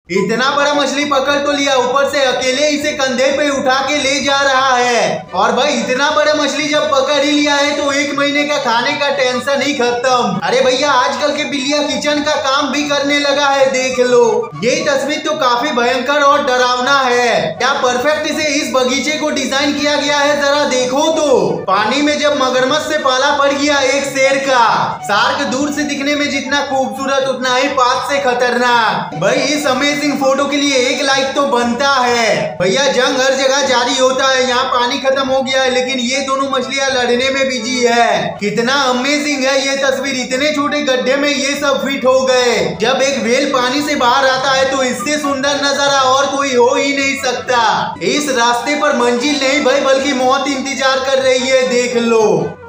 इतना बड़ा मछली पकड़ तो लिया, ऊपर से अकेले इसे कंधे पे उठा के ले जा रहा है। और भाई इतना बड़ा मछली जब पकड़ ही लिया है तो 1 महीने का खाने का टेंशन ही खत्म। अरे भैया आजकल के बिल्लियां किचन का काम भी करने लगा है, देख लो। ये तस्वीर तो काफी भयंकर और डरावना है। क्या परफेक्ट से इस बगीचे को डिजाइन किया गया है, जरा देखो तो। पानी में जब मगरमच्छ से पाला पड़ गया एक शेर का। शार्क दूर से दिखने में जितना खूबसूरत उतना ही पास से खतरनाक। भाई इस अमेजिंग फोटो के लिए 1 लाइक तो बनता है। भैया जंग हर जगह जारी होता है, यहाँ पानी खत्म हो गया है लेकिन ये दोनों मछलियाँ लड़ने में बिजी है। कितना अमेजिंग है ये तस्वीर, इतने छोटे गड्ढे में ये सब फिट हो गए। जब एक व्हेल पानी से बाहर आता है तो इससे सुंदर नजारा और कोई हो ही नहीं सकता। इस रास्ते पर मंजिल नहीं भाई बल्कि मौत इंतजार कर रही है, देख लो।